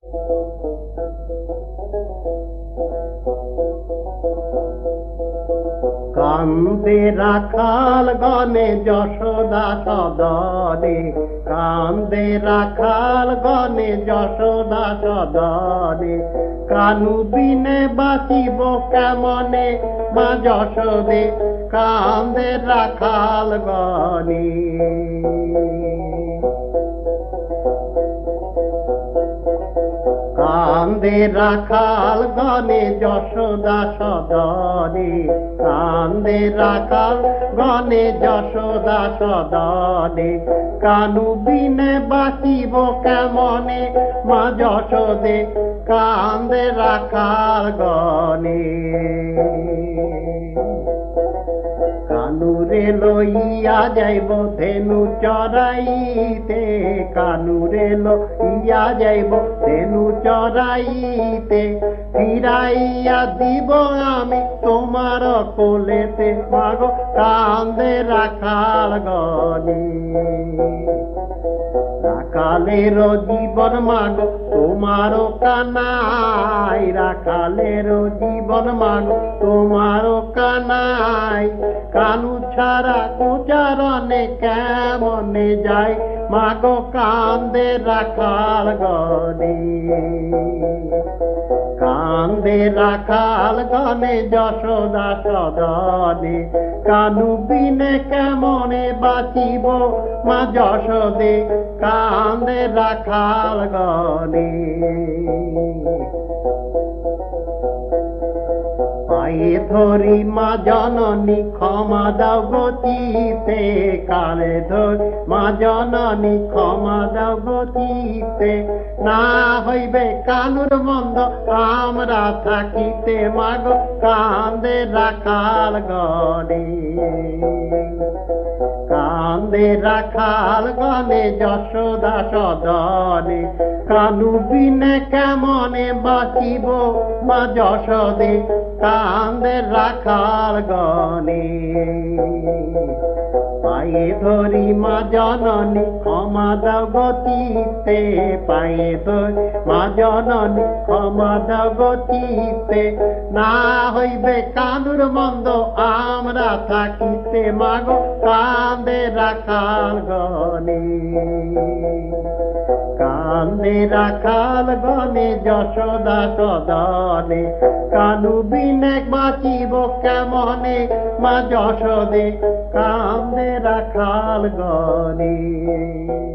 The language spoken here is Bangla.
কান্দে রাখাল গনে যশোদা সদনে, কান্দে রাখাল গনে যশোদা সদনে, কানু বিনে বাঁচিব কেমনে মা যশোদে, কান্দে রাখাল গনে। কান্দে রাখাল গনে যশোদা সদনে, কান্দে রাখাল গনে যশোদা সদনে, কানু বিনে বাঁচিব কেমনে মা যশোদে, কান্দে রাখাল গনে। কানুরে লইয়া যাইব ধেনু চরাইতে, কানুরে লইয়া যাইব ধেনু চরাইতে, ফিরাইয়া দিব আমি তোমার কোলেতে মাগো, কান্দে রাখাল গনে। রাখালের জীবন মাগো তোমারও কানাই, রাখালের জীবন মাগো তোমারও কানাই, কানু ছাড়া কুচারণে কেমনে যায় মাগো, কান্দে রাখাল গনে। কান্দে রাখাল গনে যশোদা সদনে, কানু বিনে কেমনে বাঁচিব মা যশোদে, কান্দে রাখাল গনে। পায়ে ধরি মা জননী ক্ষমা দাও গতিতে, কালে ধরি মা জননী ক্ষমা দাও গতিতে, না হইবে কানুর মন্দ আমরা থাকিতে মাগো, কান্দে রাখাল গনে। কান্দে রাখাল গনে যশোদা সদনে, কানু বিনে কেমনে বাঁচিব মা যশোদে, কান্দে রাখাল গনে। পায়ে ধরি মা জননী ক্ষমা দাও গতিতে, পায়ে ধরি মা জননী ক্ষমা দাও গতিতে, না হইবে কানুর মন্দ আমরা থাকিতে মাগো, কান্দে রাখাল গনে। কান্দে রাখাল গনে যশোদা সদনে, কানু বিনে বাঁচিব কেমনে মা যশোদে, কান্দে রাখাল গনে।